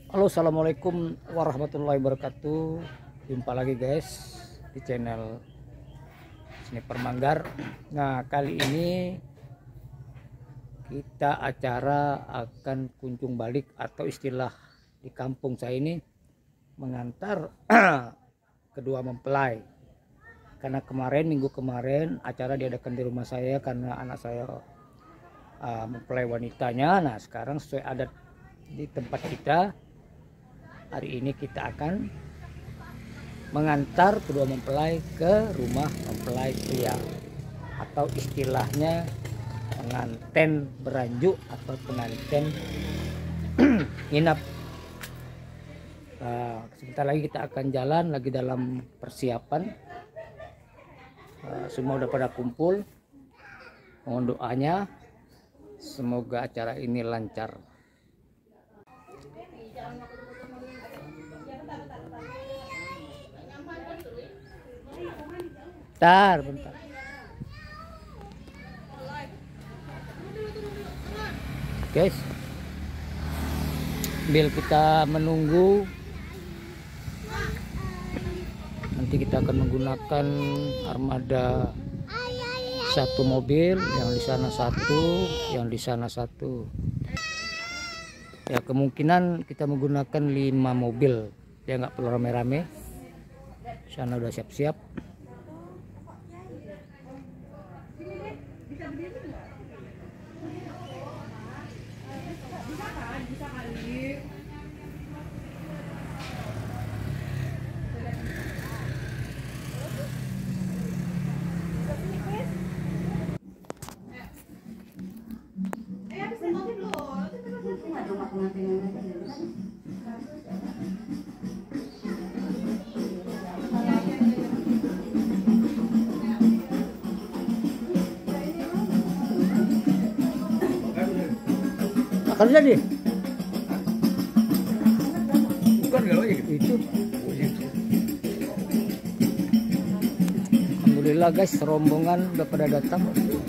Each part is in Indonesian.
Halo, assalamualaikum warahmatullahi wabarakatuh. Jumpa lagi guys di channel Sniper Manggar. Nah, kali ini kita acara akan kunjung balik, atau istilah di kampung saya ini mengantar kedua mempelai. Karena minggu kemarin acara diadakan di rumah saya karena anak saya mempelai wanitanya. Nah, sekarang sesuai adat di tempat kita, hari ini kita akan mengantar kedua mempelai ke rumah mempelai pria, atau istilahnya pengantin beranjuk atau pengantin nginap. Nah, sebentar lagi kita akan jalan, lagi dalam persiapan. Semua udah pada kumpul. Mohon doanya, semoga acara ini lancar. Bentar. Guys, sambil kita menunggu, nanti kita akan menggunakan armada satu mobil, yang di sana satu, yang di sana satu. Ya, kemungkinan kita menggunakan 5 mobil. Ya, nggak perlu rame-rame. Sana udah siap-siap. Akan jadi bukan kalau itu. Alhamdulillah guys, rombongan udah pada datang.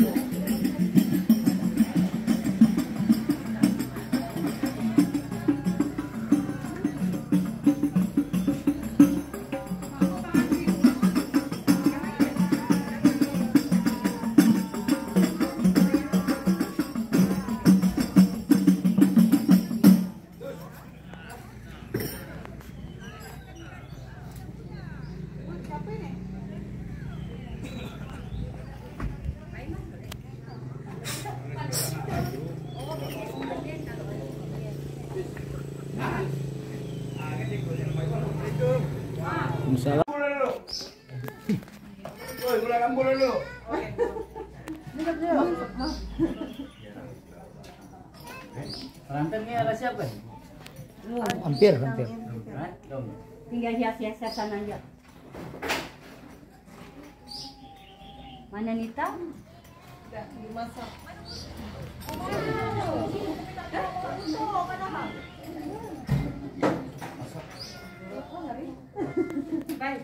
Misalnya Pengantinnya ada siapa? hampir. Tinggal hias-hiasan aja. Mana Nita? Udah dimasak. Baik.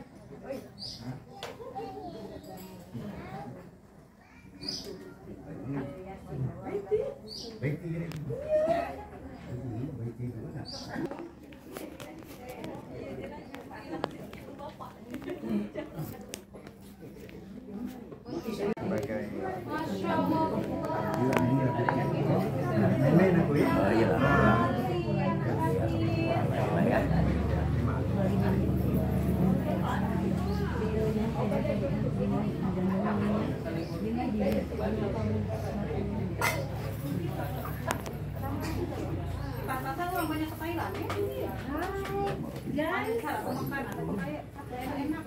Banyak ke Thailand ya? Jangan salah makan atau kayak enak.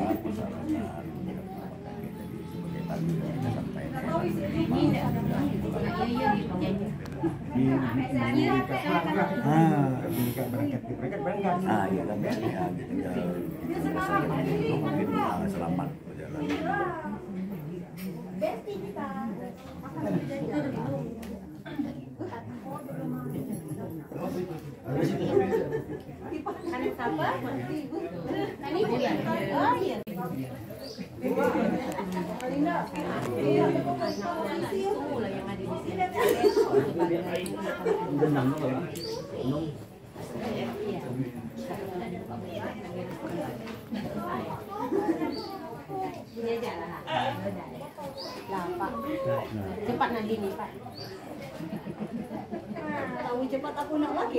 Jadi ini berangkat. Ah, iya kan ya, tinggal mungkin selamat perjalanan. Pak. Cepat nanti nih, Pak. Tahu cepat aku nak lagi.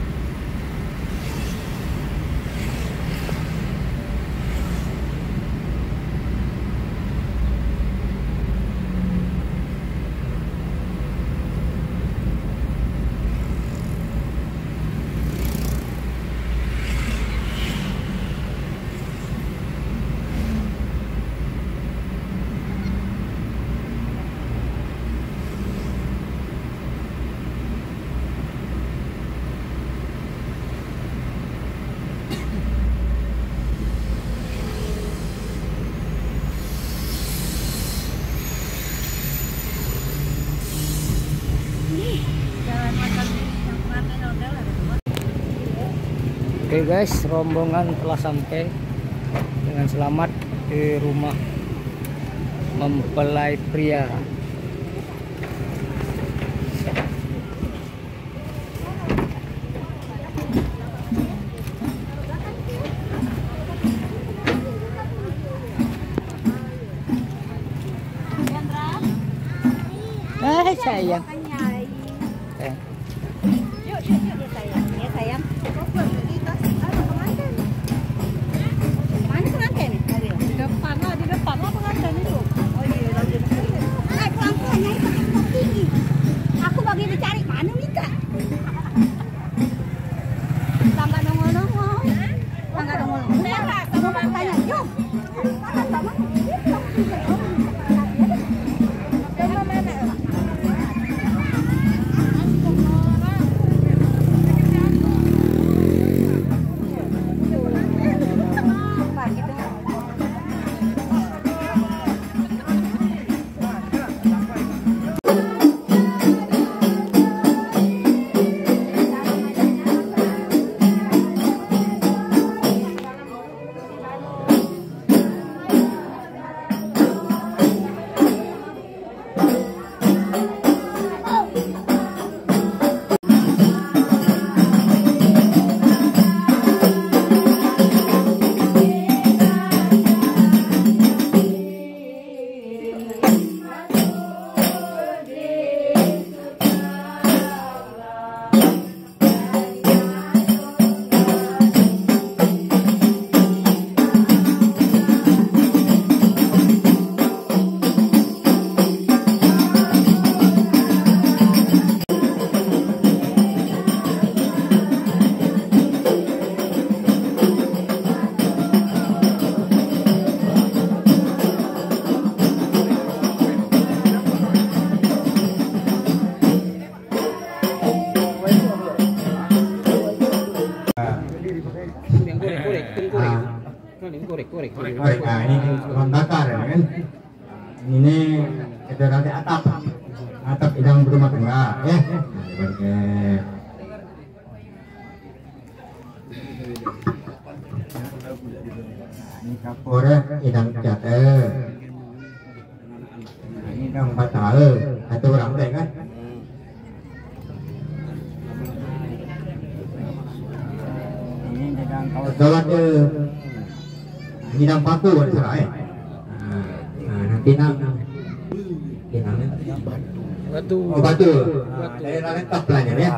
Oke guys, rombongan telah sampai dengan selamat di rumah mempelai pria. Sayang. Yuk sayang. Ya sayang. Mana pengantin? Di depan lah pengantin itu. Oh iya, lagi. Naik pelan-pelan, naik pelan tinggi. Aku bagi dicari mana Mika? Tangga nongol-nongol. Tangga nongol-nongol. Kamu mau tanya, yuk. Mana? Nah, ini bahan bakar ya kan. Ini kita nanti atap hidang berumah tangga ya. Pakai ini kapur hidang jate. Ini hidang batal satu orang deh kan. Ini hidang kawasan hidang paku ada salah ya. Nanti Batu. Oh batu. Daerah lengkap pelanya ya.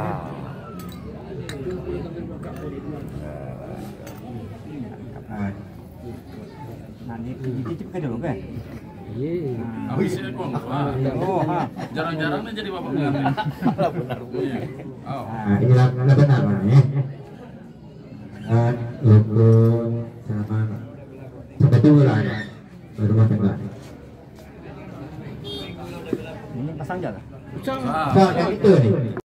Nanti dicicip ke dulu kan? Iya. Jarang-jarang jadi bapak pengantin. Benar. Inilah benar ya. Rukun sama sebetulnya ya, rumah tangga. Ini pasang jalan. Ucap. So, yang itu nih.